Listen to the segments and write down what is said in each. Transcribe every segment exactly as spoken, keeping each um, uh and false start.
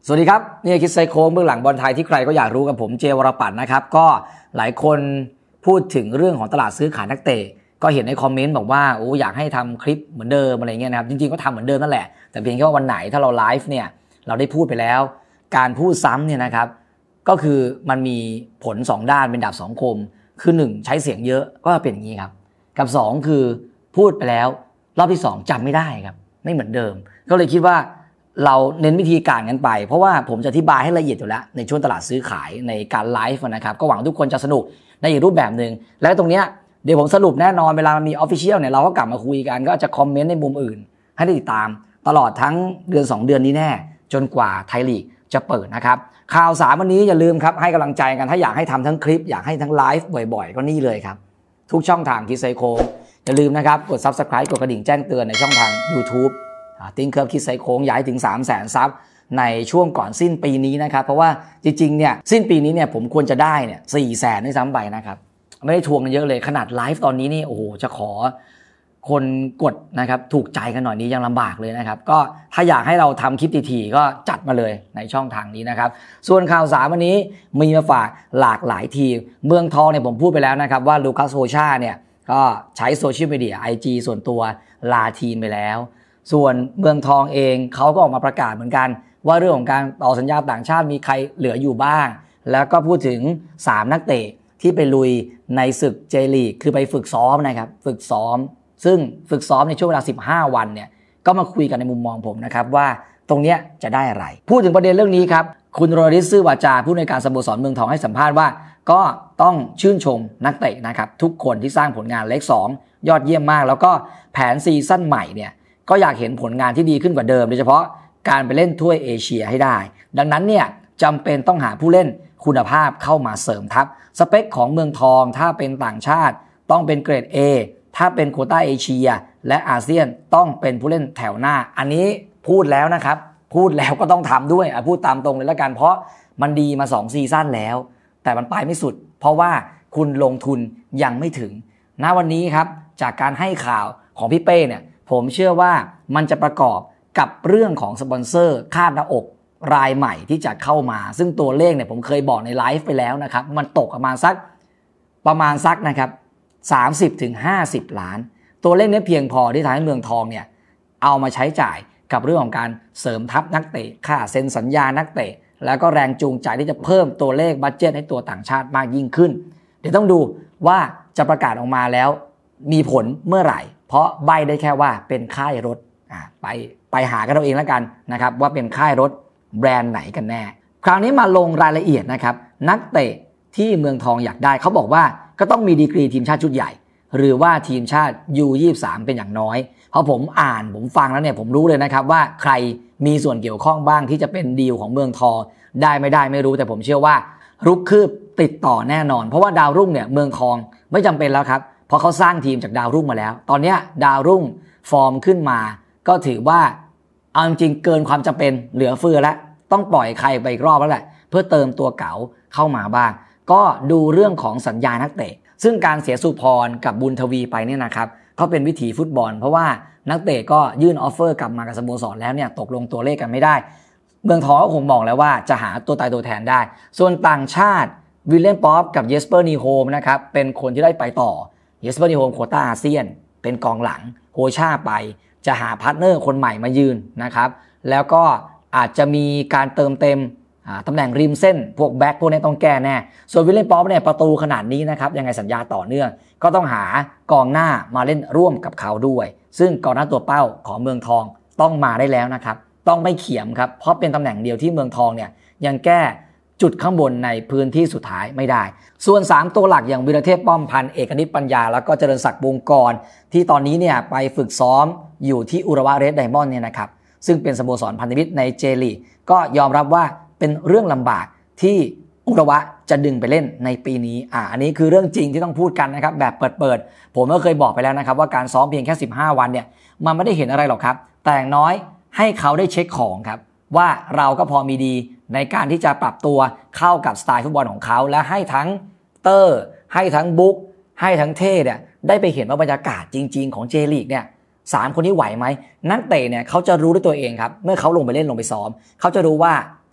สวัสดีครับนี่คิดไซโค้งเบื้องหลังบอลไทยที่ใครก็อยากรู้กับผมเจวรปัตน์นะครับก็หลายคนพูดถึงเรื่องของตลาดซื้อขายนักเตะก็เห็นในคอมเมนต์บอกว่าโอ้อยากให้ทำคลิปเหมือนเดิมอะไรเงี้ยนะครับจริงๆก็ทำเหมือนเดิมนั่นแหละแต่เพียงแค่ว่าวันไหนถ้าเราไลฟ์เนี่ยเราได้พูดไปแล้วการพูดซ้ำเนี่ยนะครับก็คือมันมีผลสองด้านเป็นดาบสองคมคือหนึ่งใช้เสียงเยอะก็เป็นอย่างนี้ครับกับสองคือพูดไปแล้วรอบที่สองจำไม่ได้ครับไม่เหมือนเดิมก็เลยคิดว่าเราเน้นวิธีการกันไปเพราะว่าผมจะอธิบายให้ละเอียดอยู่แล้วในช่วงตลาดซื้อขายในการไลฟ์นะครับก็หวังทุกคนจะสนุกในอีกรูปแบบหนึ่งแล้วตรงเนี้ยเดี๋ยวผมสรุปแน่นอนเวลามันมีออฟฟิเชียลเนี่ยเราก็กลับมาคุยกันก็จะคอมเมนต์ในมุมอื่นให้ได้ติดตามตลอดทั้งเดือนสองเดือนนี้แน่จนกว่าไทยลีกจะเปิดนะครับข่าวสารวันนี้อย่าลืมครับให้กำลังใจกันถ้าอยากให้ทำทั้งคลิปอยากให้ทั้งไลฟ์บ่อยๆก็นี่เลยครับทุกช่องทางคิดไซโค้งอย่าลืมนะครับกด ซับสไครบ์ กดกระดิ่งแจ้งเตือนในช่องทาง YouTubeติ้งเคิร์ฟคิดไซโค้งย้ายถึง สามแสน ซับในช่วงก่อนสิ้นปีนี้นะครับเพราะว่าจริงๆเนี่ยสิ้นปีนี้เนี่ยผมควรจะได้เนี่ย สี่แสน ด้วยซ้ำไปนะครับไม่ได้ทวงกันเยอะเลยขนาดไลฟ์ตอนนี้นี่โอ้โหจะขอคนกดนะครับถูกใจกันหน่อยนี้ยังลำบากเลยนะครับก็ถ้าอยากให้เราทำคลิปทีๆก็จัดมาเลยในช่องทางนี้นะครับส่วนข่าวสารวันนี้มีมาฝากหลากหลายทีมเมืองทองเนี่ยผมพูดไปแล้วนะครับว่าลูคัสโฮชาเนี่ยก็ใช้โซเชียลมีเดีย ไอ จี ส่วนตัวลาทีมไปแล้วส่วนเมืองทองเองเขาก็ออกมาประกาศเหมือนกันว่าเรื่องของการต่อสัญญาต่างชาติมีใครเหลืออยู่บ้างแล้วก็พูดถึงสามนักเตะที่ไปลุยในศึกเจลีกคือไปฝึกซ้อมนะครับฝึกซ้อมซึ่งฝึกซ้อมในช่วงเวลาสิบห้าวันเนี่ยก็มาคุยกันในมุมมองผมนะครับว่าตรงเนี้ยจะได้อะไรพูดถึงประเด็นเรื่องนี้ครับคุณโรริสซื่อวาจาผู้ในวยการสโมสรเมืองทองให้สัมภาษณ์ว่าก็ต้องชื่นชมนักเตะนะครับทุกคนที่สร้างผลงานเลขสองยอดเยี่ยมมากแล้วก็แผนซีซั่นใหม่เนี่ยก็อยากเห็นผลงานที่ดีขึ้นกว่าเดิมโดยเฉพาะการไปเล่นถ้วยเอเชียให้ได้ดังนั้นเนี่ยจำเป็นต้องหาผู้เล่นคุณภาพเข้ามาเสริมทัพสเปคของเมืองทองถ้าเป็นต่างชาติต้องเป็นเกรด A ถ้าเป็นโควต้าเอเชียและอาเซียนต้องเป็นผู้เล่นแถวหน้าอันนี้พูดแล้วนะครับพูดแล้วก็ต้องทำด้วยอ่ะพูดตามตรงเลยแล้วกันเพราะมันดีมาสองซีซั่นแล้วแต่มันไปไม่สุดเพราะว่าคุณลงทุนยังไม่ถึงณวันนี้ครับจากการให้ข่าวของพี่เป้เนี่ยผมเชื่อว่ามันจะประกอบกับเรื่องของสปอนเซอร์คาดหน้าอกรายใหม่ที่จะเข้ามาซึ่งตัวเลขเนี่ยผมเคยบอกในไลฟ์ไปแล้วนะครับมันตกประมาณสักประมาณสักนะครับ สามสิบถึงห้าสิบ ล้านตัวเลขนี้เพียงพอที่ทำให้เมืองทองเนี่ยเอามาใช้จ่ายกับเรื่องของการเสริมทัพนักเตะค่าเซ็นสัญญานักเตะแล้วก็แรงจูงใจที่จะเพิ่มตัวเลขบัดเจ็ตให้ตัวต่างชาติมากยิ่งขึ้นเดี๋ยวต้องดูว่าจะประกาศออกมาแล้วมีผลเมื่อไหร่เพราะใบได้แค่ว่าเป็นค่ายรถอ่าไปไปหากันเอาเองแล้วกันนะครับว่าเป็นค่ายรถแบรนด์ไหนกันแน่คราวนี้มาลงรายละเอียดนะครับนักเตะที่เมืองทองอยากได้เขาบอกว่าก็ต้องมีดีกรีทีมชาติชุดใหญ่หรือว่าทีมชาติ ยู ยี่สิบสาม เป็นอย่างน้อยเพราะผมอ่านผมฟังแล้วเนี่ยผมรู้เลยนะครับว่าใครมีส่วนเกี่ยวข้องบ้างที่จะเป็นดีลของเมืองทองได้ไม่ได้ไม่รู้แต่ผมเชื่อว่ารุกคืบติดต่อแน่นอนเพราะว่าดาวรุ่งเนี่ยเมืองทองไม่จำเป็นแล้วครับเพราะเขาสร้างทีมจากดาวรุ่งมาแล้วตอนนี้ดาวรุ่งฟอร์มขึ้นมาก็ถือว่าเอาจริงเกินความจำเป็นเหลือเฟือแล้วต้องปล่อยใครไปอีกรอบแล้วแหละเพื่อเติมตัวเก๋าเข้ามาบ้างก็ดูเรื่องของสัญญานักเตะซึ่งการเสียสุพรกับบุญทวีไปเนี่ยนะครับก็เป็นวิถีฟุตบอลเพราะว่านักเตะก็ยื่นออฟเฟอร์กลับมากับสโมสรแล้วเนี่ยตกลงตัวเลขกันไม่ได้เมืองทองก็คงบอกแล้วว่าจะหาตัวตายตัวแทนได้ส่วนต่างชาติวิลเลียนป๊อปกับเยสเปอร์นีโฮมนะครับเป็นคนที่ได้ไปต่อเยสเปอร์นีโฮมโควต้าอาเซียนเป็นกองหลังโฮชาไปจะหาพาร์ทเนอร์คนใหม่มายืนนะครับแล้วก็อาจจะมีการเติมเต็มตำแหน่งริมเส้นพวกแบ็คพวกนี้ต้องแก้แน่ส่วนวิลเลียนป๊อปเนี่ยประตูขนาดนี้นะครับยังไงสัญญาต่อเนื่องก็ต้องหากองหน้ามาเล่นร่วมกับเขาด้วยซึ่งกองหน้าตัวเป้าของเมืองทองต้องมาได้แล้วนะครับต้องไม่เขียมครับเพราะเป็นตำแหน่งเดียวที่เมืองทองเนี่ยยังแก้จุดข้างบนในพื้นที่สุดท้ายไม่ได้ส่วนสามตัวหลักอย่างวีรเทพป้อมพันธ์เอกนิตปัญญาแล้วก็เจริญศักดิ์วงกรที่ตอนนี้เนี่ยไปฝึกซ้อมอยู่ที่อุระวะเรดไดมอนด์เนี่ยนะครับซึ่งเป็นสโมสรพันธมิตรในเจลีกก็ยอมรับว่าเป็นเรื่องลำบากที่อุระวะจะดึงไปเล่นในปีนี้อ่าอันนี้คือเรื่องจริงที่ต้องพูดกันนะครับแบบเปิดๆผมก็เคยบอกไปแล้วนะครับว่าการซ้อมเพียงแค่สิบห้าวันเนี่ยมันไม่ได้เห็นอะไรหรอกครับแต่อย่างน้อยให้เขาได้เช็คของครับว่าเราก็พอมีดีในการที่จะปรับตัวเข้ากับสไตล์ฟุตบอลของเขาและให้ทั้งเตอร์ให้ทั้งบุ๊กให้ทั้งเท่เนี่ยได้ไปเห็นว่าบรรยากาศจริงๆของเจลีกเนี่ยสามคนนี้ไหวไหมนักเตะเนี่ยเขาจะรู้ด้วยตัวเองครับเมื่อเขาลงไปเล่นลงไปซ้อมเขาจะรู้ว่า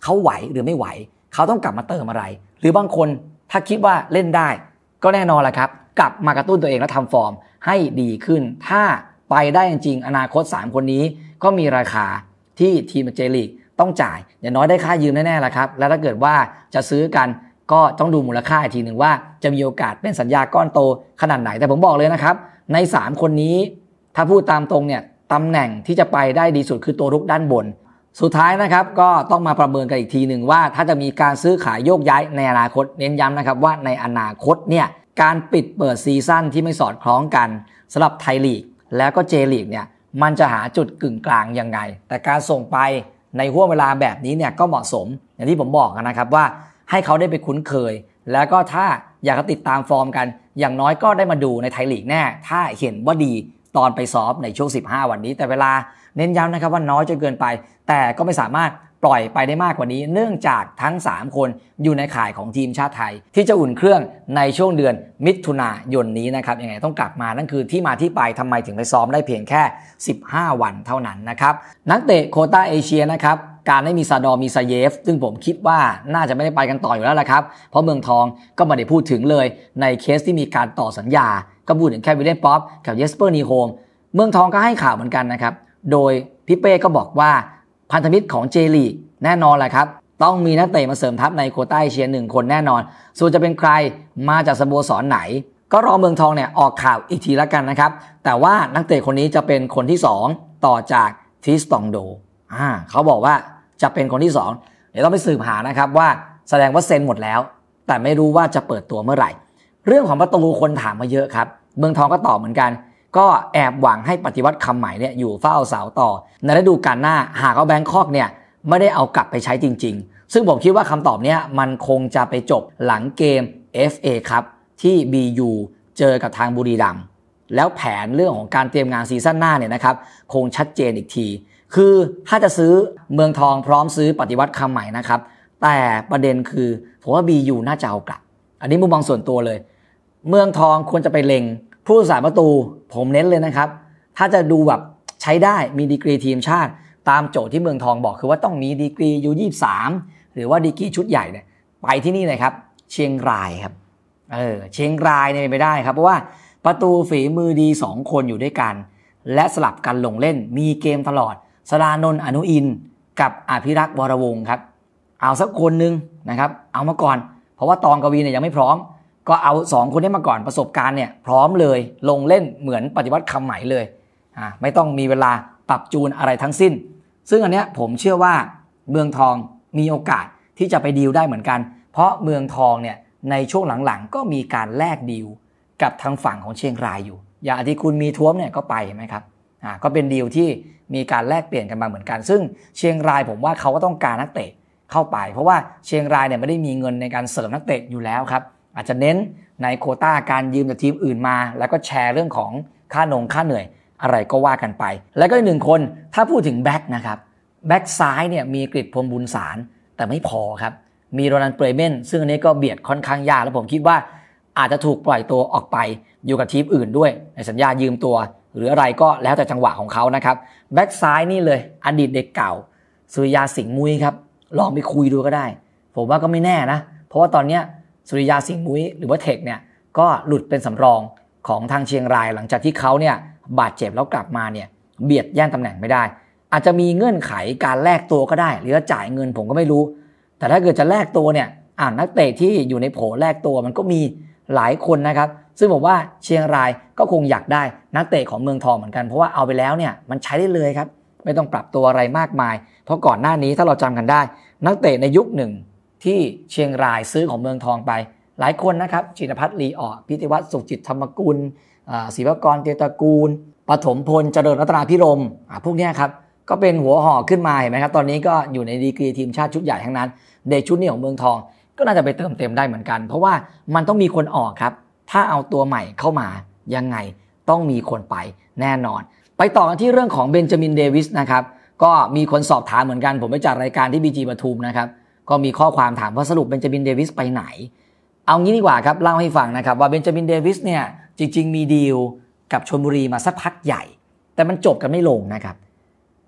เขาไหวหรือไม่ไหวเขาต้องกลับมาเติมอะไรหรือบางคนถ้าคิดว่าเล่นได้ก็แน่นอนแหละครับกลับมากระตุ้นตัวเองและทำฟอร์มให้ดีขึ้นถ้าไปได้จริงๆอนาคตสามคนนี้ก็มีราคาที่ทีมเจลีกต้องจ่ายอย่างน้อยได้ค่ายืมแน่ๆแหละครับแล้วถ้าเกิดว่าจะซื้อกันก็ต้องดูมูลค่าอีกทีหนึ่งว่าจะมีโอกาสเป็นสัญญาก้อนโตขนาดไหนแต่ผมบอกเลยนะครับในสามคนนี้ถ้าพูดตามตรงเนี่ยตำแหน่งที่จะไปได้ดีสุดคือตัวรุกด้านบนสุดท้ายนะครับก็ต้องมาประเมินกันอีกทีหนึ่งว่าถ้าจะมีการซื้อขายโยกย้ายในอนาคตเน้นย้ำนะครับว่าในอนาคตเนี่ยการปิดเปิดซีซั่นที่ไม่สอดคล้องกันสำหรับไทยลีกแล้วก็เจลีกเนี่ยมันจะหาจุดกึ่งกลางยังไงแต่การส่งไปในห่วงเวลาแบบนี้เนี่ยก็เหมาะสมอย่างที่ผมบอกนะครับว่าให้เขาได้ไปคุ้นเคยแล้วก็ถ้าอยากจะติดตามฟอร์มกันอย่างน้อยก็ได้มาดูในไทยลีกแน่ถ้าเห็นว่าดีตอนไปซ้อมในช่วงสิบห้าวันนี้แต่เวลาเน้นย้ำนะครับว่าน้อยจนเกินไปแต่ก็ไม่สามารถปล่อยไปได้มากกว่านี้เนื่องจากทั้งสามคนอยู่ในข่ายของทีมชาติไทยที่จะอุ่นเครื่องในช่วงเดือนมิถุนายนนี้นะครับยังไงต้องกลับมานั่นคือที่มาที่ไปทำไมถึงไปซ้อมได้เพียงแค่สิบห้าวันเท่านั้นนะครับนักเตะโควต้าเอเชียนะครับการไม่มีซาดอร์มีซาเยฟซึ่งผมคิดว่าน่าจะไม่ได้ไปกันต่ออยู่แล้วละครับเพราะเมืองทองก็ไม่ได้พูดถึงเลยในเคสที่มีการต่อสัญญาก็พูดถึงแค่วิลเลียมป๊อปกับเยสเปอร์นีโฮมเมืองทองก็ให้ข่าวเหมือนกันนะครับโดยพี่เป้ก็บอกว่าพันธมิตรของเจลีกแน่นอนแหละครับต้องมีนักเตะมาเสริมทัพในโควต้าเอเชียหนึ่งคนแน่นอนส่วนจะเป็นใครมาจากสโมสรไหนก็รอเมืองทองเนี่ยออกข่าวอีกทีละกันนะครับแต่ว่านักเตะคนนี้จะเป็นคนที่สองต่อจากทริสตองโดอ่าเขาบอกว่าจะเป็นคนที่สองเดี๋ยวต้องไปสืบหานะครับว่าแสดงว่าเซ็นหมดแล้วแต่ไม่รู้ว่าจะเปิดตัวเมื่อไหร่เรื่องของประตูคนถามมาเยอะครับเมืองทองก็ตอบเหมือนกันก็แอบหวังให้ปฏิวัติคำใหม่เนี่ยอยู่เฝ้าเสาต่อในฤดูกาลหน้าหากเอาแบงคอกเนี่ยไม่ได้เอากลับไปใช้จริงๆซึ่งผมคิดว่าคำตอบเนี้ยมันคงจะไปจบหลังเกม เอฟ เอ ครับที่ บี ยู เจอกับทางบุรีรัมย์แล้วแผนเรื่องของการเตรียมงานซีซั่นหน้าเนี่ยนะครับคงชัดเจนอีกทีคือถ้าจะซื้อเมืองทองพร้อมซื้อปฏิวัติคำใหม่นะครับแต่ประเด็นคือผมว่า บี ยู น่าจะเอากลับอันนี้มุมมองส่วนตัวเลยเมืองทองควรจะไปเล็งผู้รักษาประตูผมเน้นเลยนะครับถ้าจะดูแบบใช้ได้มีดีกรีทีมชาติตามโจทย์ที่เมืองทองบอกคือว่าต้องมีดีกรี ยู ยี่สิบสาม หรือว่าดีกรีชุดใหญ่เนี่ยไปที่นี่เลยครับเชียงรายครับเออเชียงรายเนี่ยไม่ได้ครับเพราะว่าประตูฝีมือดีสองคนอยู่ด้วยกันและสลับกันลงเล่นมีเกมตลอดสรานนท์อนุอินทร์กับอภิรักษ์วรวงศ์ครับเอาสักคนนึงนะครับเอามาก่อนเพราะว่าตองกวีเนี่ยยังไม่พร้อมก็เอาสองคนนี้มาก่อนประสบการณ์เนี่ยพร้อมเลยลงเล่นเหมือนปฏิวัติคำใหม่เลยอ่าไม่ต้องมีเวลาปรับจูนอะไรทั้งสิ้นซึ่งอันเนี้ยผมเชื่อว่าเมืองทองมีโอกาสที่จะไปดีลได้เหมือนกันเพราะเมืองทองเนี่ยในช่วงหลังๆก็มีการแลกดีลกับทางฝั่งของเชียงรายอยู่อย่างที่คุณมีท้วมเนี่ยก็ไปเห็นไหมครับอ่าก็เป็นดีลที่มีการแลกเปลี่ยนกันมาเหมือนกันซึ่งเชียงรายผมว่าเขาก็ต้องการนักเตะเข้าไปเพราะว่าเชียงรายเนี่ยไม่ได้มีเงินในการเสริมนักเตะอยู่แล้วครับอาจจะเน้นในโควต้าการยืมจากทีมอื่นมาแล้วก็แชร์เรื่องของค่านงค่าเหนื่อยอะไรก็ว่ากันไปแล้วก็อีกหนึ่งคนถ้าพูดถึงแบ็คนะครับแบ็คซ้ายเนี่ยมีกฤษพรหมบุญสารแต่ไม่พอครับมีโรนัลเปรเมนซึ่งอันนี้ก็เบียดค่อนข้างยากแล้วผมคิดว่าอาจจะถูกปล่อยตัวออกไปอยู่กับทีมอื่นด้วยในสัญญายืมตัวหรืออะไรก็แล้วแต่จังหวะของเขานะครับแบ็คซ้ายนี่เลยอดีตเด็กเก่าสุริยาสิงห์มุ้ยครับลองไปคุยดูก็ได้ผมว่าก็ไม่แน่นะเพราะว่าตอนเนี้ยสุริยาสิงห์มุ้ยหรือว่าเทคเนี่ยก็หลุดเป็นสำรองของทางเชียงรายหลังจากที่เขาเนี่ยบาดเจ็บแล้วกลับมาเนี่ยเบียดแย่งตำแหน่งไม่ได้อาจจะมีเงื่อนไขการแลกตัวก็ได้หรือจ่ายเงินผมก็ไม่รู้แต่ถ้าเกิดจะแลกตัวเนี่ยอ่านักเตะที่อยู่ในโผแลกตัวมันก็มีหลายคนนะครับซึ่งผมว่าเชียงรายก็คงอยากได้นักเตะของเมืองทองเหมือนกันเพราะว่าเอาไปแล้วเนี่ยมันใช้ได้เลยครับไม่ต้องปรับตัวอะไรมากมายเพราะก่อนหน้านี้ถ้าเราจำกันได้นักเตะในยุคหนึ่งที่เชียงรายซื้อของเมืองทองไปหลายคนนะครับจินภัทรลีอ่อพิธิวัฒน์สุขจิตธรรมกุลศิวกรเตียตระกูลปฐมพลเจริญรัตนาภิรมย์พวกนี้ครับก็เป็นหัวห่อขึ้นมาเห็นไหมครับตอนนี้ก็อยู่ในดีกรีทีมชาติชุดใหญ่ทั้งนั้นเด็กชุดนี้ของเมืองทองก็น่าจะไปเติมเต็มได้เหมือนกันเพราะว่ามันต้องมีคนออกครับถ้าเอาตัวใหม่เข้ามายังไงต้องมีคนไปแน่นอนไปต่อกันที่เรื่องของเบนจามินเดวิสนะครับก็มีคนสอบถามเหมือนกันผมไปจัดรายการที่ บี จี ปทุมนะครับก็มีข้อความถามว่าสรุปเบนจามินเดวิสไปไหนเอางี้ดีกว่าครับเล่าให้ฟังนะครับว่าเบนจามินเดวิสเนี่ยจริงๆมีดีลกับชลบุรีมาสักพักใหญ่แต่มันจบกันไม่ลงนะครับ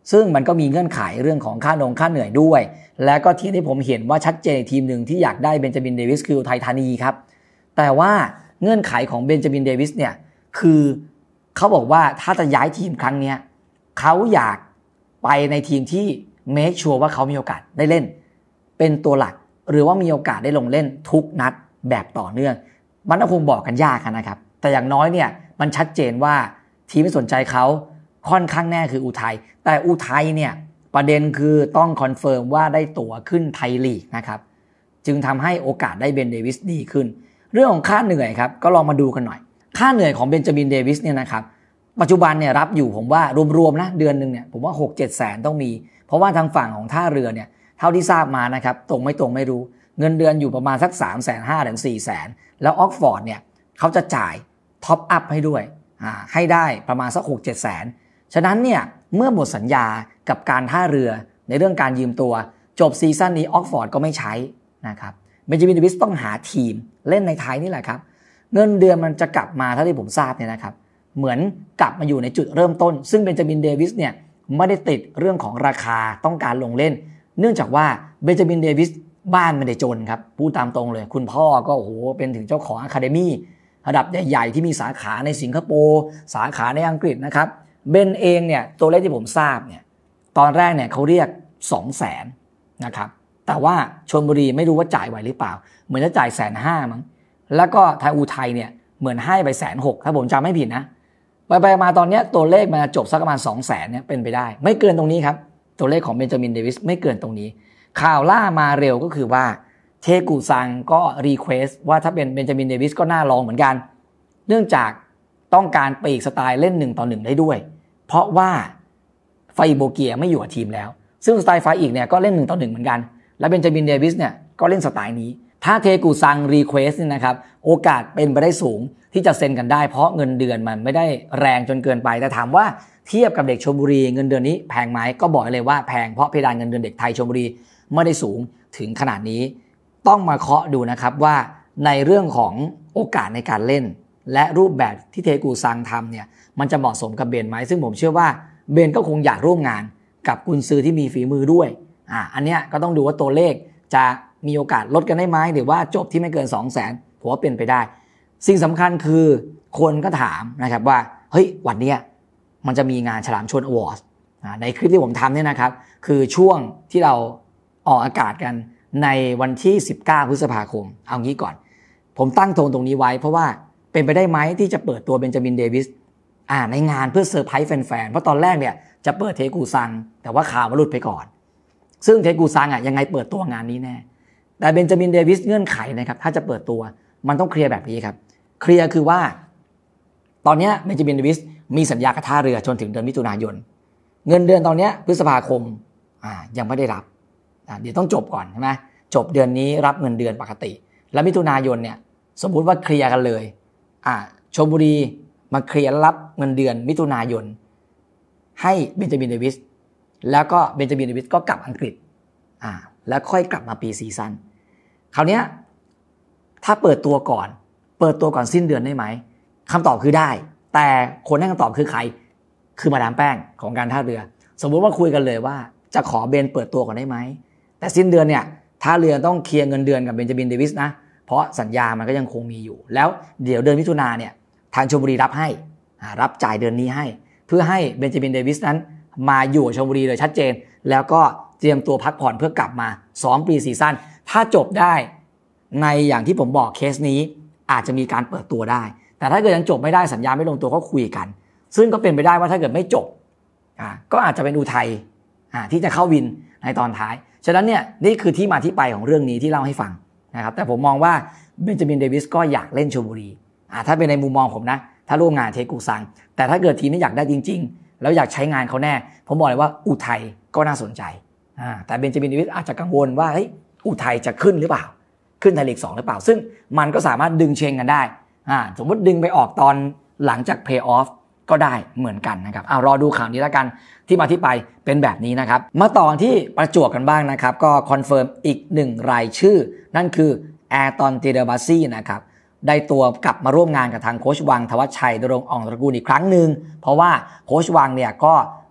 ซึ่งมันก็มีเงื่อนไขเรื่องของค่านงค่าเหนื่อยด้วยและก็ที่ที่ผมเห็นว่าชัดเจนทีมหนึ่งที่อยากได้เบนจามินเดวิสคืออุทัยธานีครับแต่ว่าเงื่อนไขของเบนจามินเดวิสเนี่ยคือเขาบอกว่าถ้าจะย้ายทีมครั้งนี้เขาอยากไปในทีมที่เมคชัวร์ว่าเขามีโอกาสได้เล่นเป็นตัวหลักหรือว่ามีโอกาสได้ลงเล่นทุกนัดแบบต่อเนื่องมันก็คงบอกกันยากนะครับแต่อย่างน้อยเนี่ยมันชัดเจนว่าทีมที่สนใจเขาค่อนข้างแน่คืออุทัยแต่อุทัยเนี่ยประเด็นคือต้องคอนเฟิร์มว่าได้ตั๋วขึ้นไทยลีกนะครับจึงทำให้โอกาสได้เบนเดวิสดีขึ้นเรื่องของค่าเหนื่อยครับก็ลองมาดูกันหน่อยค่าเหนื่อยของเบนจามินเดวิสเนี่ยนะครับปัจจุบันเนี่ยรับอยู่ผมว่ารวมๆนะเดือนนึงเนี่ยผมว่า หกเจ็ด แสนต้องมีเพราะว่าทางฝั่งของท่าเรือเนี่ยเท่าที่ทราบมานะครับตรงไม่ตรงไม่รู้เงินเดือนอยู่ประมาณสัก สามแสนห้าหมื่น ถึง สี่แสน แล้วออกฟอร์ดเนี่ยเขาจะจ่ายท็อปอัพให้ด้วยอ่าให้ได้ประมาณสัก หกเจ็ด แสนฉะนั้นเนี่ยเมื่อหมดสัญญากับการท่าเรือในเรื่องการยืมตัวจบซีซั่นนี้ออกฟอร์ดก็ไม่ใช้นะครับเบนจามินเดวิสต้องหาทีมเล่นในไทยนี่แหละครับเงินเดือนมันจะกลับมาเท่าที่ผมทราบเนี่ยนะครับเหมือนกลับมาอยู่ในจุดเริ่มต้นซึ่งเบนจามินเดวิสเนี่ยไม่ได้ติดเรื่องของราคาต้องการลงเล่นเนื่องจากว่าเบนจามินเดวิสบ้านไม่ได้จนครับพูดตามตรงเลยคุณพ่อก็โอ้โหเป็นถึงเจ้าของอะคาเดมี่ระดับใหญ่ๆที่มีสาขาในสิงคโปร์สาขาในอังกฤษนะครับเบนเองเนี่ยตัวเลขที่ผมทราบเนี่ยตอนแรกเนี่ยเขาเรียก สองแสน นะครับแต่ว่าชลบุรีไม่รู้ว่าจ่ายไหวหรือเปล่าเหมือนจะจ่ายแสนห้ามั้งแล้วก็ทางอุทัยเนี่ยเหมือนให้ไปแสนหกถ้าผมจำไม่ผิดนะไปไปมาตอนนี้ตัวเลขมาจบสักประมาณ สองแสน เนี่ยเป็นไปได้ไม่เกินตรงนี้ครับตัวเลขของเบนจามินเดวิสไม่เกินตรงนี้ข่าวล่ามาเร็วก็คือว่าเทกูซังก็รีเควสว่าถ้าเป็นเบนจามินเดวิสก็น่าลองเหมือนกันเนื่องจากต้องการปีกสไตล์เล่นหนึ่งต่อหนึ่งได้ด้วยเพราะว่าไฟโบเกียไม่อยู่กับทีมแล้วซึ่งสไตล์ไฟอีกเนี่ยก็เล่นหนึ่งต่อหนึ่งเหมือนกันและเบนจามินเดวิสเนี่ยก็เล่นสไตล์นี้ถ้าเทกูซังรีเควสเนี่ยนะครับโอกาสเป็นไปได้สูงที่จะเซ็นกันได้เพราะเงินเดือนมันไม่ได้แรงจนเกินไปแต่ถามว่าเทียบกับเด็กชลบุรีเงินเดือนนี้แพงไหมก็บอกเลยว่าแพงเพราะเพดานเงินเดือนเด็กไทยชลบุรีไม่ได้สูงถึงขนาดนี้ต้องมาเคาะดูนะครับว่าในเรื่องของโอกาสในการเล่นและรูปแบบที่เทกูซังทำเนี่ยมันจะเหมาะสมกับเบนไหมซึ่งผมเชื่อว่าเบนก็คงอยากร่วมงานกับกุนซือที่มีฝีมือด้วยอ่าอันเนี้ยก็ต้องดูว่าตัวเลขจะมีโอกาสลดกันได้ไหมหรือว่าจบที่ไม่เกิน สองแสน ผมว่าเป็นไปได้สิ่งสำคัญคือคนก็ถามนะครับว่าเฮ้ยวันเนี้ยมันจะมีงานฉลามชลอวอร์ดในคลิปที่ผมทำเนี่ยนะครับคือช่วงที่เราออกอากาศกันในวันที่สิบเก้าพฤษภาคมเอางี้ก่อนผมตั้งโทนตรงนี้ไว้เพราะว่าเป็นไปได้ไหมที่จะเปิดตัวเบนจามินเดวิสอ่าในงานเพื่อเซอร์ไพรส์แฟนๆเพราะตอนแรกเนี่ยจะเปิดเทกูซังแต่ว่าข่าวมันหลุดไปก่อนซึ่งเทกูซังอ่ะยังไงเปิดตัวงานนี้แน่แต่เบนจามินเดวิสเงื่อนไขนะครับถ้าจะเปิดตัวมันต้องเคลียร์แบบนี้ครับเคลียร์คือว่าตอนนี้เบนจามินเดวิสมีสัญญากับท่าเรือจนถึงเดือนมิถุนายนเงินเดือนตอนนี้พฤษภาคมอ่ายังไม่ได้รับอ่าเดี๋ยวต้องจบก่อนใช่ไหมจบเดือนนี้รับเงินเดือนปกติแล้วมิถุนายนเนี่ยสมมุติว่าเคลียร์กันเลยอ่าชลบุรีมาเคลียร์รับเงินเดือนมิถุนายนให้เบนจามินเดวิสแล้วก็เบนจามินเดวิสก็กลับอังกฤษอ่าแล้วค่อยกลับมาปีซีซั่นคราวนี้ถ้าเปิดตัวก่อนเปิดตัวก่อนสิ้นเดือนได้ไหมคำตอบคือได้แต่คนให้คำตอบคือใครคือมาดามแป้งของการท่าเรือสมมุติว่าคุยกันเลยว่าจะขอเบนเปิดตัวก่อนได้ไหมแต่สิ้นเดือนเนี่ยท่าเรือต้องเคลียร์เงินเดือนกับเบนจามินเดวิสนะเพราะสัญญามันก็ยังคงมีอยู่แล้วเดี๋ยวเดือนมิถุนาเนี่ยทางชลบุรีรับให้รับจ่ายเดือนนี้ให้เพื่อให้เบนจามินเดวิสนั้นมาอยู่ชลบุรีเลยชัดเจนแล้วก็เตรียมตัวพักผ่อนเพื่อกลับมาซ้อมปีซีซั่นถ้าจบได้ในอย่างที่ผมบอกเคสนี้อาจจะมีการเปิดตัวได้แต่ถ้าเกิดยังจบไม่ได้สัญญาไม่ลงตัวก็คุยกันซึ่งก็เป็นไปได้ว่าถ้าเกิดไม่จบอ่าก็อาจจะเป็นอุทัยอ่าที่จะเข้าวินในตอนท้ายฉะนั้นเนี่ยนี่คือที่มาที่ไปของเรื่องนี้ที่เล่าให้ฟังนะครับแต่ผมมองว่าเบนจามินเดวิสก็อยากเล่นชลบุรีอ่าถ้าเป็นในมุมมองผมนะถ้าร่วมงานเทกูซังแต่ถ้าเกิดทีมนี้อยากได้จริงๆแล้วอยากใช้งานเขาแน่ผมบอกเลยว่าอุทัยก็น่าสนใจอ่าแต่เบนจามินเดวิสอาจจะกังวลว่าเฮ้ยอุทัยจะขึ้นหรือเปล่าขึ้นไทยลีกสองหรือเปล่าซึ่งมันก็สามารถดึงเชงกันได้อ่าสมมติดึงไปออกตอนหลังจากเพลย์ออฟก็ได้เหมือนกันนะครับเอารอดูข่าวนี้แล้วกันที่มาที่ไปเป็นแบบนี้นะครับมาต่อที่ประจวบกันบ้างนะครับก็คอนเฟิร์มอีกหนึ่งรายชื่อนั่นคือแอร์ตอนเตเดบาซี่นะครับได้ตัวกลับมาร่วมงานกับทางโค้ชวังธวัชชัยดรงอ่องตระกูลอีกครั้งหนึ่งเพราะว่าโค้ชวังเนี่ยก็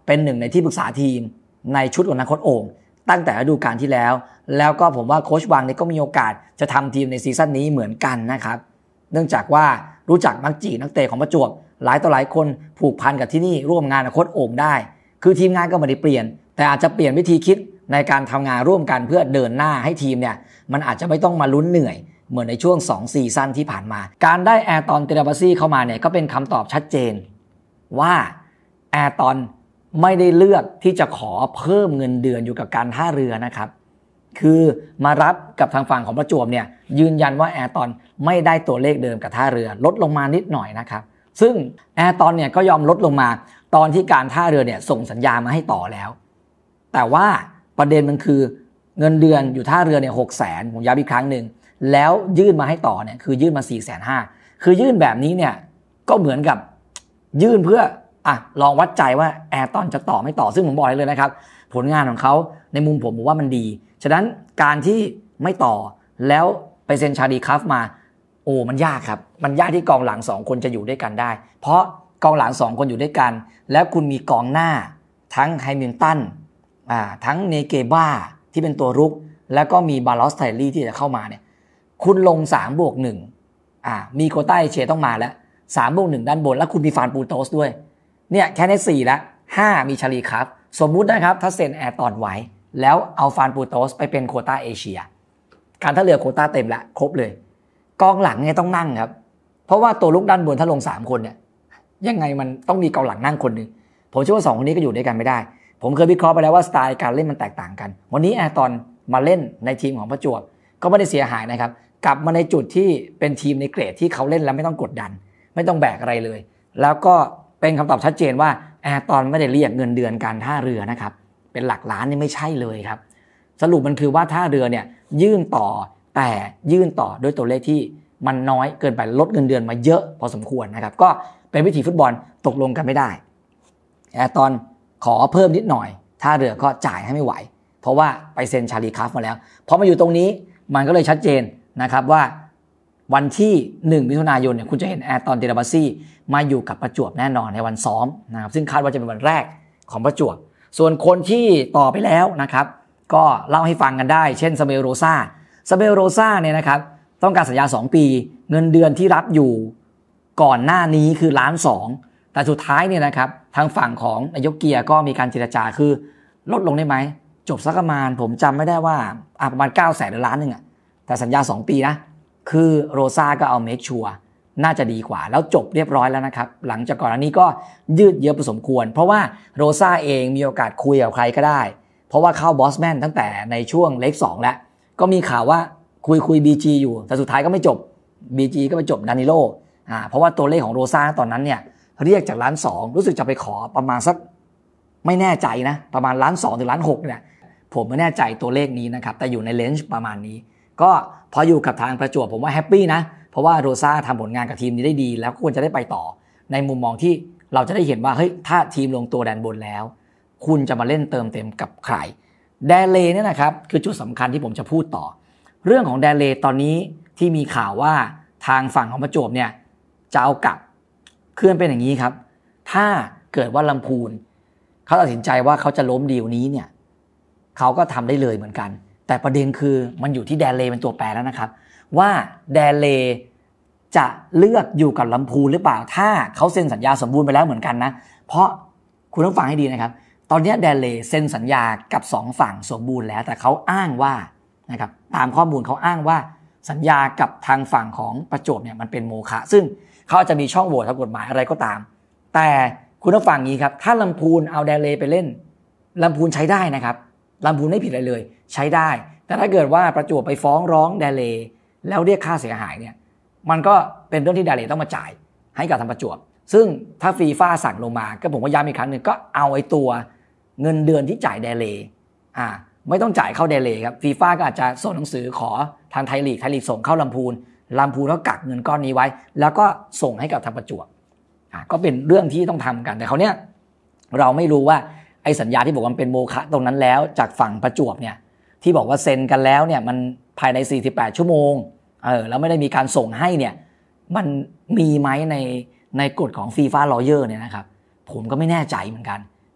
เป็นหนึ่งในที่ปรึกษาทีมในชุดของนักโค้ชโอ่งตั้งแต่ฤดูกาลที่แล้วแล้วก็ผมว่าโค้ชวังเนี่ยก็มีโอกาสจะทำทีมในซีซั่นนี้เหมือนกันนะครับเนื่องจากว่ารู้จักมักจีนักเตะของประจวบหลายต่อหลายคนผูกพันกับที่นี่ร่วมงานกับโค้ชโอ่งได้คือทีมงานก็ไม่ได้เปลี่ยนแต่อาจจะเปลี่ยนวิธีคิดในการทำงานร่วมกันเพื่อเดินหน้าให้ทีมเนี่ยมันอาจจะไม่ต้องมาลุ้นเหนื่อยเหมือนในช่วงสองซีซั่นที่ผ่านมาการได้แอร์ตอนเตราบาซี่เข้ามาเนี่ยก็เป็นคำตอบชัดเจนว่าแอร์ตอนไม่ได้เลือกที่จะขอเพิ่มเงินเดือนอยู่กับการท่าเรือนะครับคือมารับกับทางฝั่งของประจวบเนี่ยยืนยันว่าแอร์ตอนไม่ได้ตัวเลขเดิมกับท่าเรือลดลงมานิดหน่อยนะครับซึ่งแอร์ตอนเนี่ยก็ยอมลดลงมาตอนที่การท่าเรือเนี่ยส่งสัญญามาให้ต่อแล้วแต่ว่าประเด็นมันคือเงินเดือนอยู่ท่าเรือเนี่ยหกแสนผมย้ำอีกครั้งหนึ่งแล้วยื่นมาให้ต่อเนี่ยคือยื่นมาสี่แสนห้าคือยื่นแบบนี้เนี่ยก็เหมือนกับยื่นเพื่ออ่ะลองวัดใจว่าแอร์ตอนจะต่อไม่ต่อซึ่งผมบอกเลยนะครับผลงานของเขาในมุมผมผมว่ามันดีฉะนั้นการที่ไม่ต่อแล้วไปเซ็นชาดีคัฟมาโอ้มันยากครับมันยากที่กองหลังสองคนจะอยู่ด้วยกันได้เพราะกองหลังสองคนอยู่ด้วยกันแล้วคุณมีกองหน้าทั้งไฮมิลตันอ่าทั้งเนเกบ้าที่เป็นตัวรุกแล้วก็มีบาลอสไทลี่ที่จะเข้ามาเนี่ยคุณลงสามบวกหนึ่งอ่ามีโควต้าเอเชียต้องมาแล้วสามบวกหนึ่งด้านบนแล้วคุณมีฟานปูโตสด้วยเนี่ยแค่ในสี่แล้วห้ามีชาลีครับสมมุตินะครับถ้าเซ็นแอร์ตอนไว้แล้วเอาฟานปูโตสไปเป็นโควต้าเอเชียการท่าเรือโควต้าเต็มแล้วครบเลยกองหลังเนี่ยต้องนั่งครับเพราะว่าตัวลุกด้านบนถ้าลงสามคนเนี่ยยังไงมันต้องมีกองหลังนั่งคนนึงผมเชื่อว่าสองคนนี้ก็อยู่ด้วยกันไม่ได้ผมเคยวิเคราะห์ไปแล้วว่าสไตล์การเล่นมันแตกต่างกันวันนี้แอร์ตอนมาเล่นในทีมของประจวบก็ไม่ได้เสียหายนะครับกลับมาในจุดที่เป็นทีมในเกรดที่เขาเล่นแล้วไม่ต้องกดดันไม่ต้องแบกอะไรเลยแล้วก็เป็นคำตอบชัดเจนว่าแอร์ตอนไม่ได้เรียกเงินเดือนการท่าเรือนะครับเป็นหลักล้านนี่ไม่ใช่เลยครับสรุปมันคือว่าท่าเรือเนี่ยยื่นต่อแต่ยื่นต่อด้วยตัวเลขที่มันน้อยเกินไปลดเงินเดือนมาเยอะพอสมควรนะครับก็เป็นวิถีฟุตบอลตกลงกันไม่ได้แอร์ตอนขอเพิ่มนิดหน่อยท่าเรือก็จ่ายให้ไม่ไหวเพราะว่าไปเซ็นชาลีคัฟมาแล้วพอมาอยู่ตรงนี้มันก็เลยชัดเจนนะครับว่าวันที่หนึ่งมิถุนายนเนี่ยคุณจะเห็นแอร์ตอนเดลบาซี่มาอยู่กับประจวบแน่นอนในวันซ้อมนะครับซึ่งคาดว่าจะเป็นวันแรกของประจวบส่วนคนที่ต่อไปแล้วนะครับก็เล่าให้ฟังกันได้เช่นซาเมลโรซาซาเมลโรซาเนี่ยนะครับต้องการสัญญาสองปีเงินเดือนที่รับอยู่ก่อนหน้านี้คือล้านสองแต่สุดท้ายเนี่ยนะครับทางฝั่งของนายกเกียร์ก็มีการเจรจาคือลดลงได้ไหมจบสักประมาณผมจำไม่ได้ว่าประมาณเก้าแสนหรือล้านหนึ่งอ่ะแต่สัญญาสองปีนะคือโรซาก็เอาเมคชัวร์น่าจะดีกว่าแล้วจบเรียบร้อยแล้วนะครับหลังจากก่อนอันนี้ก็ยืดเยื้อพอสมควรเพราะว่าโรซาเองมีโอกาสคุยกับใครก็ได้เพราะว่าเข้าบอสแมนตั้งแต่ในช่วงเล็กสองแล้วก็มีข่าวว่าคุยคุย บี จี อยู่แต่สุดท้ายก็ไม่จบ บี จี ก็ไปจบดานิโลอ่าเพราะว่าตัวเลขของโรซาตอนนั้นเนี่ยเรียกจากล้านสองรู้สึกจะไปขอประมาณสักไม่แน่ใจนะประมาณล้านสองถึงล้านหกเนี่ยผมไม่แน่ใจตัวเลขนี้นะครับแต่อยู่ในเลนจ์ประมาณนี้ก็พออยู่กับทางประจวบผมว่าแฮปปี้นะเพราะว่าโรซาทำผลงานกับทีมนี้ได้ดีแล้วควรจะได้ไปต่อในมุมมองที่เราจะได้เห็นว่าเฮ้ยถ้าทีมลงตัวแดนบนแล้วคุณจะมาเล่นเติมเต็มกับใครแดนเลเนี่ยนะครับคือจุดสำคัญที่ผมจะพูดต่อเรื่องของแดนเลตอนนี้ที่มีข่าวว่าทางฝั่งของประจวบเนี่ยจะเอากลับเคลื่อนเป็นอย่างนี้ครับถ้าเกิดว่าลำพูนเขาตัดสินใจว่าเขาจะล้มดีลนี้เนี่ยเขาก็ทำได้เลยเหมือนกันแต่ประเด็นคือมันอยู่ที่แดนเลเป็นตัวแปรแล้วนะครับว่าแดนเลจะเลือกอยู่กับลำพูนหรือเปล่าถ้าเขาเซ็นสัญญาสมบูรณ์ไปแล้วเหมือนกันนะเพราะคุณต้องฟังให้ดีนะครับตอนนี้แดนเลเซ็นสัญญากับสองฝั่งสมบูรณ์แล้วแต่เขาอ้างว่านะครับตามข้อมูลเขาอ้างว่าสัญญากับทางฝั่งของประจวบเนี่ยมันเป็นโมฆะซึ่งเขาจะมีช่องโหว่ทางกฎหมายอะไรก็ตามแต่คุณต้องฟังงี้ครับถ้าลำพูนเอาแดนเลไปเล่นลำพูนใช้ได้นะครับลำพูนไม่ผิดอะไรเลยใช้ได้แต่ถ้าเกิดว่าประจวบไปฟ้องร้องแดนเลแล้วเรียกค่าเสียหายเนี่ยมันก็เป็นเรื่องที่แดนเลต้องมาจ่ายให้กับทางประจวบซึ่งถ้าฟีฟ่าสั่งลงมาก็ผมก็ย้ำอีกครั้งหนึ่งก็เอาไอ้ตัวเงินเดือนที่จ่ายแดนเลอ่าไม่ต้องจ่ายเข้าแดนเลครับฟีฟ่าก็อาจจะส่งหนังสือขอทางไทยลีกไทยลีกส่งเข้าลำพูนลำพูนก็กักเงินก้อนนี้ไว้แล้วก็ส่งให้กับทางประจวบอ่าก็เป็นเรื่องที่ต้องทำกันแต่เขาเนี้ยเราไม่รู้ว่าไอ้สัญญาที่บอกว่ามันเป็นโมฆะตรงนั้นแล้วจากฝั่งประจวบเนี่ยที่บอกว่าเซ็นกันแล้วเนี่ยมันภายในสี่สิบแปดชั่วโมงเออแล้วไม่ได้มีการส่งให้เนี่ยมันมีไหมในในกฎของฟีฟ่าลอเยอร์เนี่ยนะครับผมก็ไม่แน่ใจเหมือนกัน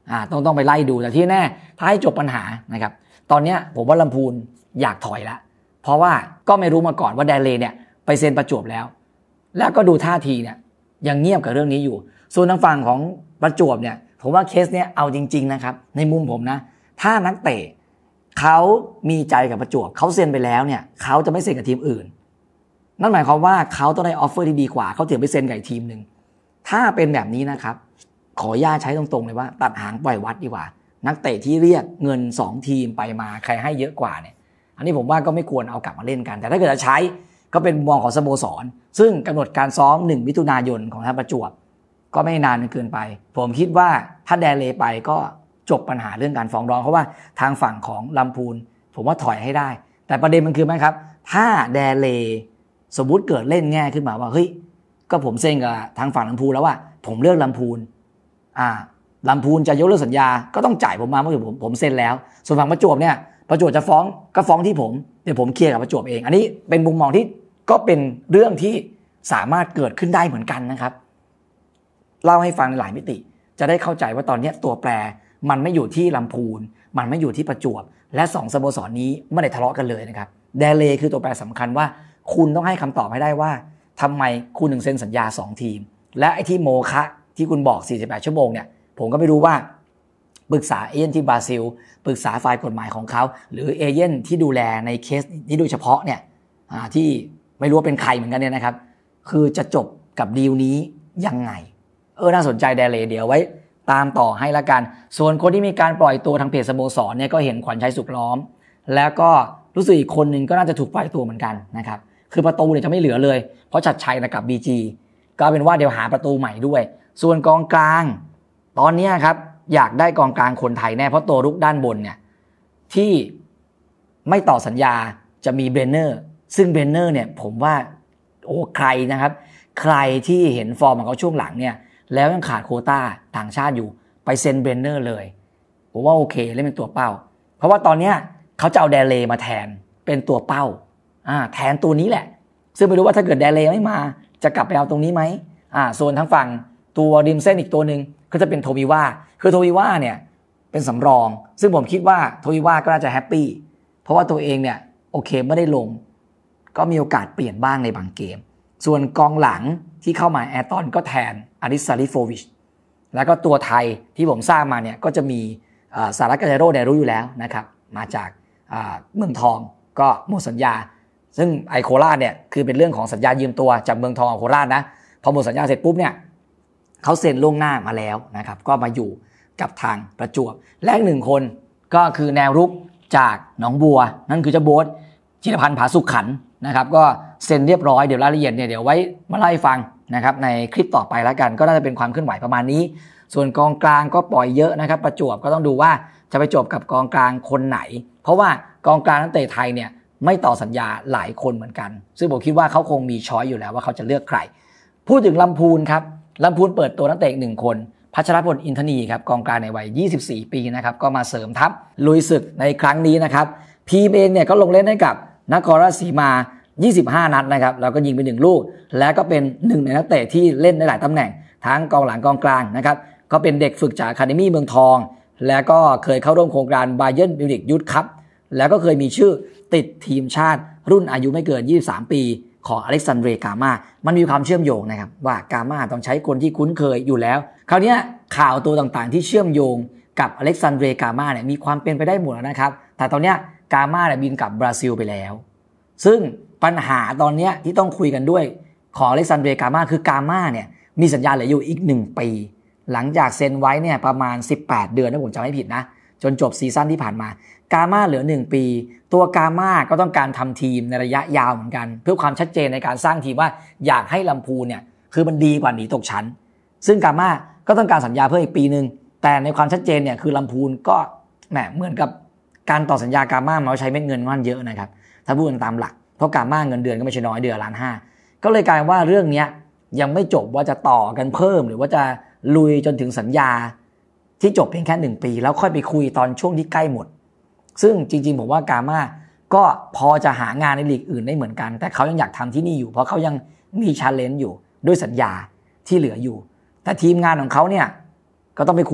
อ่าต้องต้องไปไล่ดูแต่ที่แน่ถ้าให้จบปัญหานะครับตอนนี้ผมว่าลำพูนอยากถอยละเพราะว่าก็ไม่รู้มาก่อนว่าแดนเลย์เนี่ยไปเซ็นประจวบแล้วแล้วก็ดูท่าทีเนี่ยยังเงียบกับเรื่องนี้อยู่ส่วนทางฝั่งของประจวบเนี่ยผมว่าเคสเนี่ยเอาจริงๆนะครับในมุมผมนะถ้านักเตะเขามีใจกับประจวบเขาเซ็นไปแล้วเนี่ยเขาจะไม่เซ็นกับทีมอื่นนั่นหมายความว่าเขาต้องได้ออฟเฟอร์ที่ดีกว่าเขาถึงไปเซ็นกับทีมหนึ่งถ้าเป็นแบบนี้นะครับขออนุญาตใช้ตรงๆเลยว่าตัดหางปล่อยวัดดีกว่านักเตะที่เรียกเงินสองทีมไปมาใครให้เยอะกว่าเนี่ยอันนี้ผมว่าก็ไม่ควรเอากลับมาเล่นกันแต่ถ้าเกิดจะใช้ก็เป็นมุมมองของสโมสรซึ่งกำหนดการซ้อมหนึ่งมิถุนายนของทางประจวบก็ไม่นานเกินไปผมคิดว่าถ้าแดนเลย์ไปก็จบปัญหาเรื่องการฟ้องร้องเพราะว่าทางฝั่งของลำพูนผมว่าถอยให้ได้แต่ประเด็นมันคือไหมครับถ้าแดนเลย์สมมุติเกิดเล่นแง่ขึ้นมาว่าเฮ้ยก็ผมเซ็นกับทางฝั่งลำพูนแล้วว่าผมเลือกลำพูนอ่าลำพูนจะยกเลิกสัญญาก็ต้องจ่ายผมมาเพราะผมผมเซ็นแล้วส่วนฝั่งประจวบเนี่ยประจวบจะฟ้องก็ฟ้องที่ผมเดี๋ยวผมเคลียร์กับประจวบเองอันนี้เป็นมุมมองที่ก็เป็นเรื่องที่สามารถเกิดขึ้นได้เหมือนกันนะครับเล่าให้ฟังในหลายมิติจะได้เข้าใจว่าตอนนี้ตัวแปรมันไม่อยู่ที่ลำพูนมันไม่อยู่ที่ประจวบและสองสโมสรนี้ไม่ได้ทะเลาะกันเลยนะครับแดนเลย์คือตัวแปรสำคัญว่าคุณต้องให้คำตอบให้ได้ว่าทำไมคุณถึงเซ็นสัญญาสองทีมและไอ้ที่โมคะที่คุณบอกสี่สิบแปดชั่วโมงเนี่ยผมก็ไม่รู้ว่าปรึกษาเอเจนต์ที่บราซิลปรึกษาฝ่ายกฎหมายของเขาหรือเอเจนต์ที่ดูแลในเคสนี้โดยเฉพาะเนี่ยที่ไม่รู้ว่าเป็นใครเหมือนกันเนี่ยนะครับคือจะจบกับดีลนี้ยังไงเออน่าสนใจแดนเลย์เดี๋ยวไว้ตามต่อให้ละกันส่วนคนที่มีการปล่อยตัวทางเพจสโมสรเนี่ยก็เห็นขวัญชัยสุขล้อมแล้วก็รู้สึกอีกคนนึงก็น่าจะถูกปล่อยตัวเหมือนกันนะครับคือประตูเนี่ยจะไม่เหลือเลยเพราะชัดชัยนะกับ บี จี ก็เป็นว่าเดี๋ยวหาประตูใหม่ด้วยส่วนกองกลางตอนนี้ครับอยากได้กองกลางคนไทยแน่เพราะตัวรุกด้านบนเนี่ยที่ไม่ต่อสัญญาจะมีเบรนเนอร์ซึ่งเบรนเนอร์เนี่ยผมว่าโอ้ใครนะครับใครที่เห็นฟอร์มของเขาช่วงหลังเนี่ยแล้วยังขาดโควต้าต่างชาติอยู่ไปเซ็นเบรนเนอร์เลยผมว่าโอเคเล่นเป็นตัวเป้าเพราะว่าตอนนี้เขาจะเอาแดนเลย์มาแทนเป็นตัวเป้าอ่าแทนตัวนี้แหละซึ่งไม่รู้ว่าถ้าเกิดแดนเลย์ไม่มาจะกลับไปเอาตรงนี้ไหมอ่าส่วนทั้งฝั่งตัวริมเส้นอีกตัวหนึ่งก็จะเป็นโทมิว่าคือโทมิว่าเนี่ยเป็นสำรองซึ่งผมคิดว่าโทมิว่าก็น่าจะแฮปปี้เพราะว่าตัวเองเนี่ยโอเคไม่ได้ลงก็มีโอกาสเปลี่ยนบ้างในบางเกมส่วนกองหลังที่เข้ามาแอร์ตันก็แทนอาริสซาริโฟวิชแล้วก็ตัวไทยที่ผมทราบมาเนี่ยก็จะมีสารักกาเจโร่เนี่ยรู้อยู่แล้วนะครับมาจากเมืองทองก็หมดสัญญาซึ่งไอโคราชเนี่ยคือเป็นเรื่องของสัญญายืมตัวจากเมืองทองโคราชนะพอหมดสัญญาเสร็จปุ๊บเนี่ยเขาเซ็นล่วงหน้ามาแล้วนะครับก็มาอยู่กับทางประจวบและอีกหนึ่งคนก็คือแนวรุกจากหนองบัวนั่นคือเจ้าโบ๊ทจิรพันธ์ผาสุขขันนะครับก็เซ็นเรียบร้อยเดี๋ยวรายละเอียดเนี่ยเดี๋ยวไว้มาเล่าให้ฟังนะครับในคลิปต่อไปแล้วกันก็น่าจะเป็นความเคลื่อนไหวประมาณนี้ส่วนกองกลางก็ปล่อยเยอะนะครับประจวบก็ต้องดูว่าจะไปจบกับกองกลางคนไหนเพราะว่ากองกลางนักเตะไทยเนี่ยไม่ต่อสัญญาหลายคนเหมือนกันซึ่งผมคิดว่าเขาคงมีช้อยอยู่แล้วว่าเขาจะเลือกใครพูดถึงลำพูนครับลำพูนเปิดตัวนักเตะหนึ่งคนพัชรพลอินทนีครับกองกลางในวัยยี่สิบสี่ปีนะครับก็มาเสริมทัพลุยศึกในครั้งนี้นะครับพีมเองเนี่ยก็ลงเล่นให้กับนครราชสีมายี่สิบห้านัดนะครับแล้วก็ยิงไปหนึ่งลูกแล้วก็เป็นหนึ่งในนักเตะที่เล่นในหลายตำแหน่งทั้งกองหลังกองกลางนะครับก็เป็นเด็กฝึกจากอะคาเดมี่เมืองทองแล้วก็เคยเข้าร่วมโครงการบาเยิร์นมิวนิกยูทคัพแล้วก็เคยมีชื่อติดทีมชาติรุ่นอายุไม่เกินยี่สิบสามปีของอเล็กซานเดรกามามันมีความเชื่อมโยงนะครับว่ากามาต้องใช้คนที่คุ้นเคยอยู่แล้วคราวนี้ข่าวตัวต่างๆที่เชื่อมโยงกับอเล็กซานเดรกามาเนี่ยมีความเป็นไปได้หมดแล้วนะครับแต่ตอนนี้กามาเนี่ยบินกลับบราซิลไปแล้วซึ่งปัญหาตอนนี้ที่ต้องคุยกันด้วยของอเล็กซานเดรกามาคือกามาเนี่ยมีสัญญาเหลืออยู่อีกหนึ่งปีหลังจากเซ็นไว้เนี่ยประมาณสิบแปดเดือนถ้าผมจำไม่ผิดนะจนจบซีซั่นที่ผ่านมากามาเหลือหนึ่งปีตัวกามาก็ต้องการทำทีมในระยะยาวเหมือนกันเพื่อความชัดเจนในการสร้างทีมว่าอยากให้ลำพูนเนี่ยคือมันดีกว่าหนีตกชั้นซึ่งกามาก็ต้องการสัญญาเพิ่มอีกปีนึงแต่ในความชัดเจนเนี่ยคือลำพูนก็แหมเหมือนกับการต่อสัญญากามามาใช้เม็ดเงินมันเยอะนะครับถ้าพูดตามหลักเพราะกามาเงินเดือนก็ไม่ใช่น้อยเดือนล้านห้าก็เลยกลายว่าเรื่องนี้ยังไม่จบว่าจะต่อกันเพิ่มหรือว่าจะลุยจนถึงสัญญาที่จบเพียงแค่หนึ่งปีแล้วค่อยไปคุยตอนช่วงที่ใกล้หมดซึ่งจริงๆผมว่ากามาก็พอจะหางานในลีกอื่นได้เหมือนกันแต่เขายังอยากทำที่นี่อยู่เพราะเขายังมีชาเลนจ์อยู่ด้วยสัญญาที่เหลืออยู่แต่ทีมงานของเขาเนี่ยก็ต้องไปคุย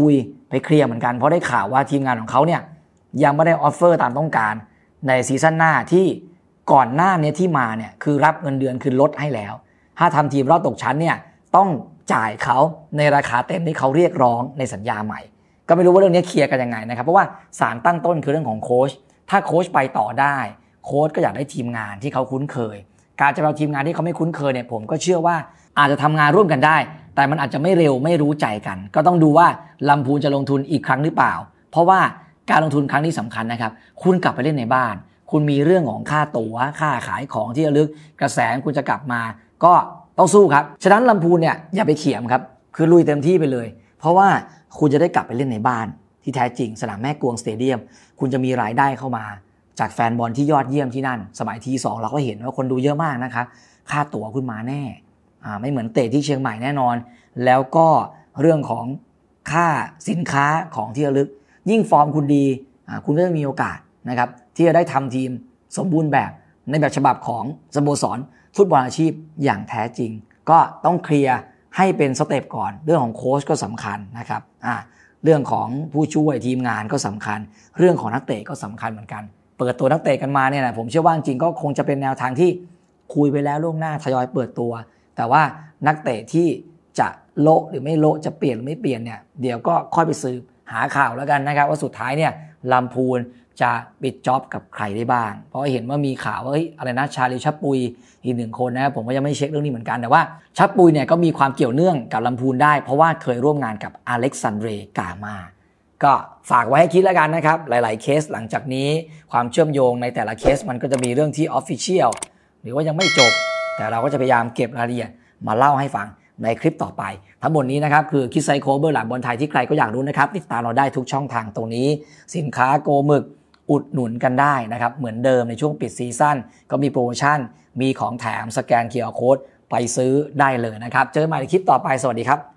ไปเคลียร์เหมือนกันเพราะได้ข่าวว่าทีมงานของเขาเนี่ยยังไม่ได้ออฟเฟอร์ตามต้องการในซีซั่นหน้าที่ก่อนหน้านี้ที่มาเนี่ยคือรับเงินเดือนคือลดให้แล้วถ้าทำทีมรอบตกชั้นเนี่ยต้องจ่ายเขาในราคาเต็มที่เขาเรียกร้องในสัญญาใหม่ก็ไม่รู้ว่าเรื่องนี้เคลียร์กันยังไงนะครับเพราะว่าสารตั้งต้นคือเรื่องของโค้ชถ้าโค้ชไปต่อได้โค้ชก็อยากได้ทีมงานที่เขาคุ้นเคยการจะเอาทีมงานที่เขาไม่คุ้นเคยเนี่ยผมก็เชื่อว่าอาจจะทำงานร่วมกันได้แต่มันอาจจะไม่เร็วไม่รู้ใจกันก็ต้องดูว่าลำพูนจะลงทุนอีกครั้งหรือเปล่าเพราะว่าการลงทุนครั้งนี้สำคัญนะครับคุณกลับไปเล่นในบ้านคุณมีเรื่องของค่าตั๋วค่าขายของที่ระลึกกระแสคุณจะกลับมาก็ต้องสู้ครับฉะนั้นลำพูนเนี่ยอย่าไปเขี่ยมครับคือลุยเต็มที่ไปเลยเพราะว่าคุณจะได้กลับไปเล่นในบ้านที่แท้จริงสนามแม่กวงสเตเดียมคุณจะมีรายได้เข้ามาจากแฟนบอลที่ยอดเยี่ยมที่นั่นสมัยทีสองเราก็เห็นว่าคนดูเยอะมากนะครับค่าตั๋วคุณมาแน่อ่าไม่เหมือนเตะที่เชียงใหม่แน่นอนแล้วก็เรื่องของค่าสินค้าของที่ระลึกยิ่งฟอร์มคุณดีอ่าคุณก็จะมีโอกาสนะครับที่จะได้ทำทีมสมบูรณ์แบบในแบบฉบับของสโมสรฟุตบอลอาชีพอย่างแท้จริงก็ต้องเคลียร์ให้เป็นสเต็ปก่อนเรื่องของโค้ชก็สำคัญนะครับอ่าเรื่องของผู้ช่วยทีมงานก็สำคัญเรื่องของนักเตะก็สำคัญเหมือนกันเปิดตัวนักเตะกันมาเนี่ยนะผมเชื่อว่าจริงก็คงจะเป็นแนวทางที่คุยไปแล้วล่วงหน้าทยอยเปิดตัวแต่ว่านักเตะที่จะโละหรือไม่โละจะเปลี่ยนหรือไม่เปลี่ยนเนี่ยเดี๋ยวก็ค่อยไปสืบหาข่าวแล้วกันนะครับว่าสุดท้ายเนี่ยลำพูนจะปิดจ็อบกับใครได้บ้างเพราะเห็นว่ามีข่าวว่าเฮ้ยอะไรนะชาลีชับปุยอีกหนึ่งคนนะครับผมก็ยังไม่เช็คเรื่องนี้เหมือนกันแต่ว่าชับปุยเนี่ยก็มีความเกี่ยวเนื่องกับลำพูนได้เพราะว่าเคยร่วมงานกับอเล็กซานเดรกามาก็ฝากไว้ให้คิดแล้วกันนะครับหลายๆเคสหลังจากนี้ความเชื่อมโยงในแต่ละเคสมันก็จะมีเรื่องที่ออฟฟิเชียลหรือว่ายังไม่จบแต่เราก็จะพยายามเก็บรายละเอียดมาเล่าให้ฟังในคลิปต่อไปทั้งหมดนี้นะครับคือคิดไซโคเบอร์หลังบอลไทยที่ใครก็อยากรู้นะครับติดตามเราได้ทุกช่องทางตรงนี้สินค้าโกหมึกอุดหนุนกันได้นะครับเหมือนเดิมในช่วงปิดซีซั่นก็มีโปรโมชั่นมีของแถมสแกน คิว อาร์ Code ไปซื้อได้เลยนะครับเจอกันใหม่ในคลิปต่อไปสวัสดีครับ